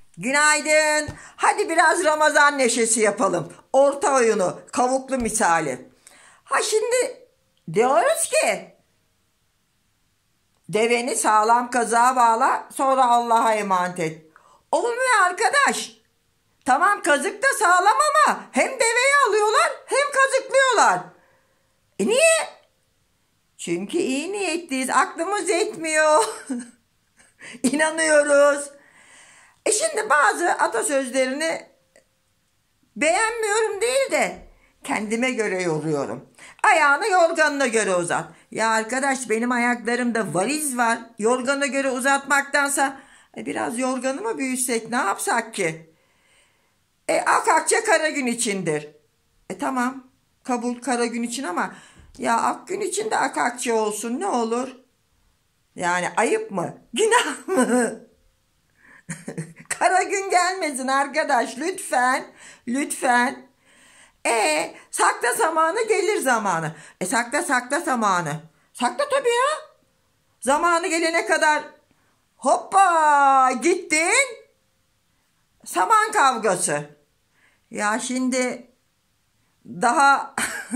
Günaydın. Hadi biraz Ramazan neşesi yapalım. Orta oyunu, kavuklu misali. Ha şimdi diyoruz ki deveni sağlam kazığa bağla, sonra Allah'a emanet et. Olmuyor arkadaş. Tamam, kazık da sağlam ama hem deveyi alıyorlar hem kazıklıyorlar. Niye? Çünkü iyi niyetliyiz. Aklımız yetmiyor. İnanıyoruz. Şimdi bazı atasözlerini beğenmiyorum değil de kendime göre yoruyorum. Ayağını yorganına göre uzat. Ya arkadaş, benim ayaklarımda variz var. Yorgana göre uzatmaktansa biraz yorganı mı büyütsek, ne yapsak ki? Akakçe kara gün içindir. Tamam, kabul kara gün için ama ya ak gün için de akakçe olsun, ne olur? Yani ayıp mı? Günah mı? Kara gün gelmesin arkadaş, lütfen. Lütfen. Sakla zamanı gelir zamanı. Sakla zamanı. Sakla tabii ya. Zamanı gelene kadar hoppa gittin. Saman kavgası. Ya şimdi daha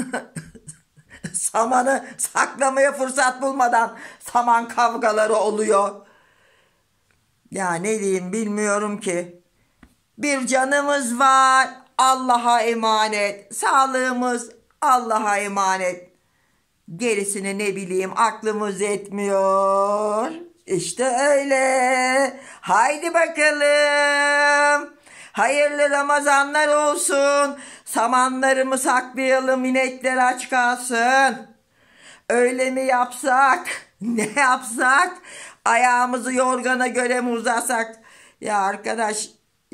samanı saklamaya fırsat bulmadan saman kavgaları oluyor. Ya ne diyeyim bilmiyorum ki. Bir canımız var, Allah'a emanet. Sağlığımız Allah'a emanet. Gerisini ne bileyim, aklımız yetmiyor. İşte öyle. Haydi bakalım. Hayırlı Ramazanlar olsun. Samanlarımı saklayalım, inekler aç kalsın. Öyle mi yapsak? Ne yapsak? Ayağımızı yorgana göre mi uzatsak? Ya arkadaş,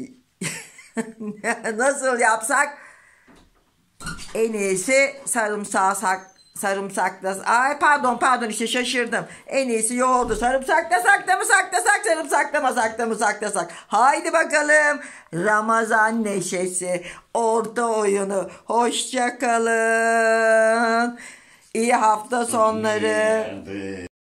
nasıl yapsak? En iyisi sarımsakla. Ay pardon, işte şaşırdım. En iyisi yoğurdu. Sarımsaklasak da mı saklasak, sarımsaklamasak da mı saklasak? Haydi bakalım. Ramazan neşesi, orta oyunu. Hoşça kalın. İyi hafta sonları.